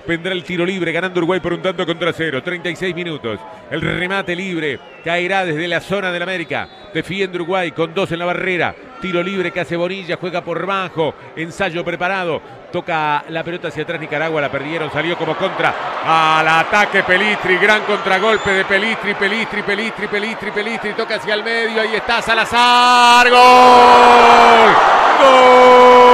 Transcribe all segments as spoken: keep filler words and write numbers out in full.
Vendrá el tiro libre ganando Uruguay por un tanto contra cero. treinta y seis minutos. El remate libre caerá desde la zona del América. Defiende Uruguay con dos en la barrera. Tiro libre que hace Bonilla. Juega por bajo. Ensayo preparado. Toca la pelota hacia atrás Nicaragua. La perdieron. Salió como contra. Al ataque Pelistri. Gran contragolpe de Pelistri. Pelistri, Pelistri, Pelistri, Pelistri. Toca hacia el medio. Ahí está Salazar. ¡Gol! ¡Gol!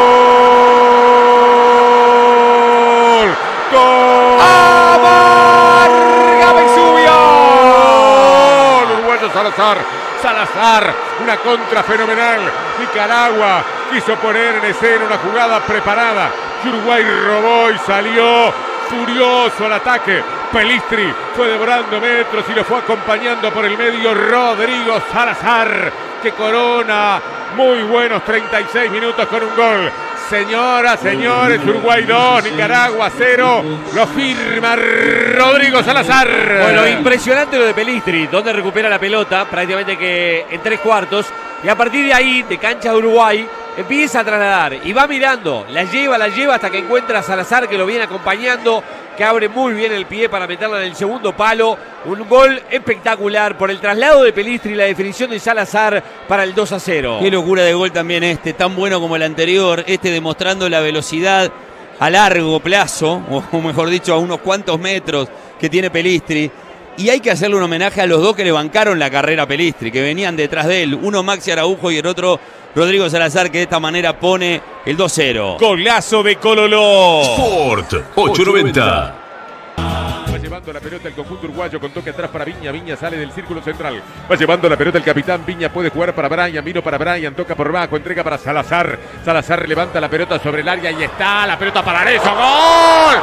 Salazar, Salazar, una contra fenomenal. Nicaragua quiso poner en escena una jugada preparada. Uruguay robó y salió furioso al ataque. Pelistri fue devorando metros y lo fue acompañando por el medio Rodrigo Salazar, que corona muy buenos treinta y seis minutos con un gol. Señoras, señores, Uruguay dos, Nicaragua cero, lo firma Rodrigo Salazar. Bueno, impresionante lo de Pelistri, donde recupera la pelota prácticamente que en tres cuartos. Y a partir de ahí, de cancha de Uruguay, empieza a trasladar y va mirando, la lleva, la lleva hasta que encuentra a Salazar, que lo viene acompañando, que abre muy bien el pie para meterla en el segundo palo. Un gol espectacular por el traslado de Pelistri y la definición de Salazar para el dos a cero. Qué locura de gol también este, tan bueno como el anterior, este demostrando la velocidad a largo plazo, o mejor dicho, a unos cuantos metros que tiene Pelistri. Y hay que hacerle un homenaje a los dos que le bancaron la carrera a Pelistri, que venían detrás de él, uno Maxi Araujo y el otro Rodrigo Salazar, que de esta manera pone el dos cero. Golazo de Cololó. Sport ocho noventa. Va llevando la pelota el conjunto uruguayo con toque atrás para Viña. Viña sale del círculo central. Va llevando la pelota el capitán. Viña puede jugar para Brian. Vino para Brian. Toca por bajo. Entrega para Salazar. Salazar levanta la pelota sobre el área y está la pelota para Arezzo. ¡Gol!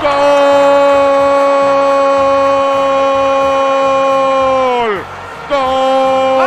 ¡Gol! ¡Gol!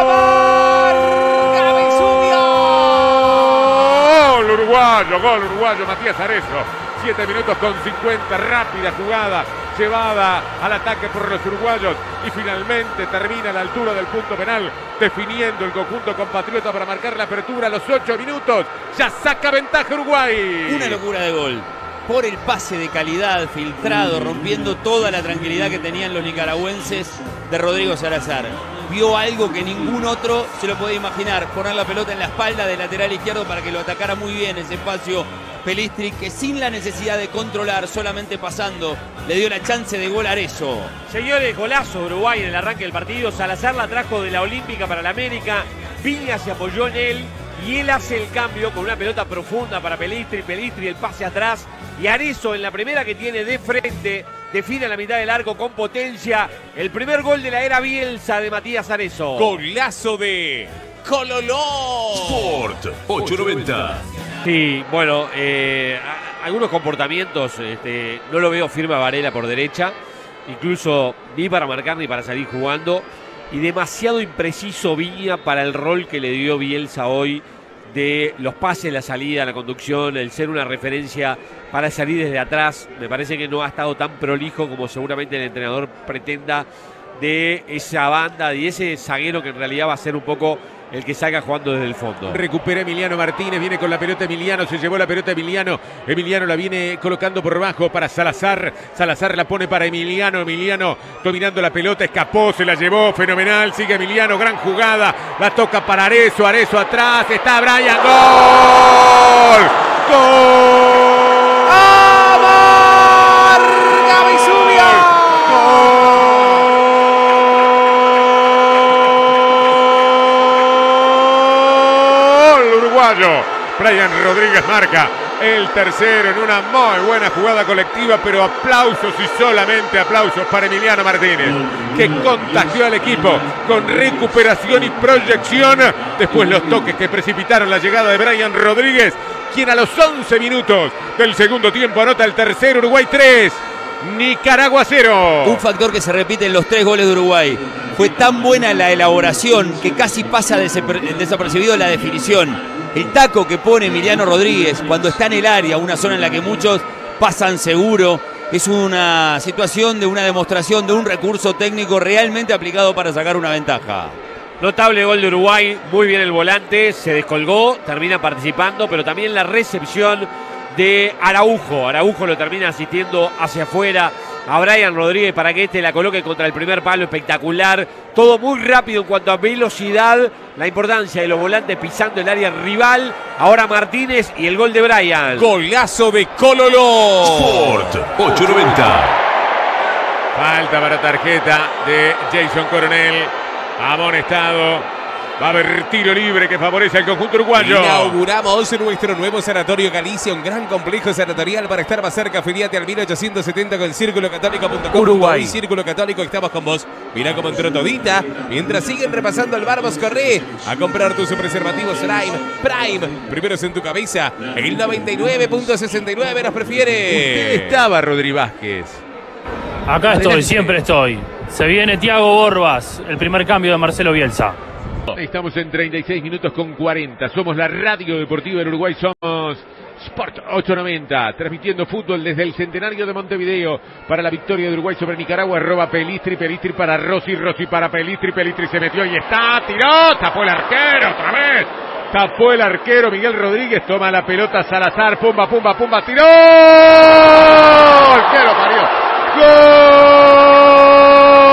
¡Gol uruguayo! ¡Gol uruguayo! Matías Arezzo. siete minutos con cincuenta, rápida jugada, llevada al ataque por los uruguayos y finalmente termina a la altura del punto penal, definiendo el conjunto compatriota para marcar la apertura a los ocho minutos. Ya saca ventaja Uruguay. Una locura de gol. Por el pase de calidad, filtrado, rompiendo toda la tranquilidad que tenían los nicaragüenses de Rodrigo Salazar. Vio algo que ningún otro se lo podía imaginar, poner la pelota en la espalda del lateral izquierdo para que lo atacara muy bien ese espacio Pelistri, que sin la necesidad de controlar, solamente pasando, le dio la chance de gol a Arezzo. Señores, golazo de Uruguay en el arranque del partido. Salazar la trajo de la Olímpica para la América. Viña se apoyó en él y él hace el cambio con una pelota profunda para Pelistri. Pelistri el pase atrás y Arezzo en la primera que tiene de frente define a la mitad del arco con potencia. El primer gol de la era Bielsa de Matías Arezzo. Golazo de Cololó. Sport ocho noventa. Sí, bueno, eh, a, algunos comportamientos, este, no lo veo firme a Varela por derecha, incluso ni para marcar ni para salir jugando, y demasiado impreciso Viña para el rol que le dio Bielsa hoy de los pases, la salida, la conducción, el ser una referencia para salir desde atrás. Me parece que no ha estado tan prolijo como seguramente el entrenador pretenda de esa banda y ese zaguero que en realidad va a ser un poco el que salga jugando desde el fondo. Recupera Emiliano Martínez, viene con la pelota Emiliano, se llevó la pelota Emiliano, Emiliano la viene colocando por bajo para Salazar, Salazar la pone para Emiliano, Emiliano dominando la pelota, escapó, se la llevó, fenomenal, sigue Emiliano, gran jugada, la toca para Arezzo, Arezzo atrás, está Brian, ¡gol! ¡Gol! ¡Amarga Vesubio! ¡Gol! Brian Rodríguez marca el tercero en una muy buena jugada colectiva, pero aplausos y solamente aplausos para Emiliano Martínez, que contagió al equipo con recuperación y proyección. Después los toques que precipitaron la llegada de Brian Rodríguez, quien a los once minutos del segundo tiempo anota el tercero. Uruguay tres, Nicaragua cero. Un factor que se repite en los tres goles de Uruguay. Fue tan buena la elaboración que casi pasa desapercibido la definición. El taco que pone Emiliano Rodríguez cuando está en el área, una zona en la que muchos pasan seguro, es una situación de una demostración de un recurso técnico realmente aplicado para sacar una ventaja. Notable gol de Uruguay, muy bien el volante, se descolgó, termina participando, pero también la recepción de Araujo. Araujo lo termina asistiendo hacia afuera a Brian Rodríguez para que este la coloque contra el primer palo. Espectacular. Todo muy rápido en cuanto a velocidad. La importancia de los volantes pisando el área rival. Ahora Martínez y el gol de Brian. Golazo de Cololó. Sport ocho noventa. Falta para tarjeta de Jason Coronel. Amonestado. Va a haber tiro libre que favorece al conjunto uruguayo. Inauguramos nuestro nuevo sanatorio Galicia, un gran complejo sanatorial para estar más cerca. Afiliate al mil ochocientos setenta con círculo católico punto com. Uruguay. Círculo Católico, estamos con vos. Mirá cómo entró todita. Mientras siguen repasando el Barbos, corre a comprar tus preservativos Prime. Prime, primeros en tu cabeza. El noventa y nueve punto sesenta y nueve nos prefiere. Usted estaba, Rodri Vázquez. Acá estoy, siempre estoy. Se viene Thiago Borbas, el primer cambio de Marcelo Bielsa. Estamos en treinta y seis minutos con cuarenta. Somos la radio deportiva del Uruguay. Somos Sport ocho noventa. Transmitiendo fútbol desde el centenario de Montevideo para la victoria de Uruguay sobre Nicaragua. Arroba Pelistri. Pelistri para Rossi. Rossi para Pelistri. Pelistri se metió y está. Tiró. Tapó el arquero otra vez. Tapó el arquero Miguel Rodríguez. Toma la pelota Salazar. Pumba, pumba, pumba. Tiró. ¡Qué lo parió! ¡Gol!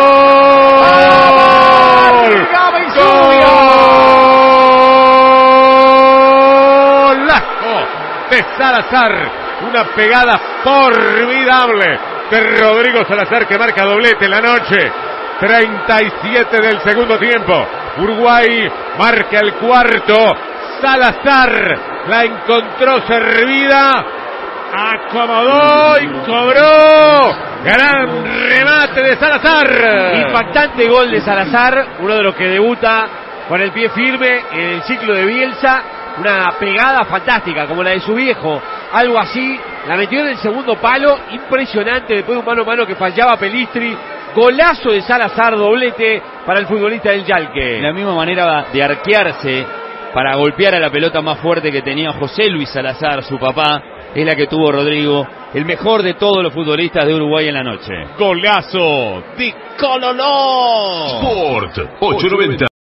De Salazar, una pegada formidable de Rodrigo Salazar que marca doblete en la noche. treinta y siete del segundo tiempo. Uruguay marca el cuarto. Salazar la encontró servida, acomodó y cobró. Gran remate de Salazar. Impactante gol de Salazar, uno de los que debuta con el pie firme en el ciclo de Bielsa. Una pegada fantástica, como la de su viejo. Algo así, la metió en el segundo palo. Impresionante, después de un mano a mano que fallaba Pelistri. Golazo de Salazar, doblete para el futbolista del Yalque. La misma manera de arquearse para golpear a la pelota más fuerte que tenía José Luis Salazar, su papá, es la que tuvo Rodrigo. El mejor de todos los futbolistas de Uruguay en la noche. Golazo de Cololó. Sport ocho noventa.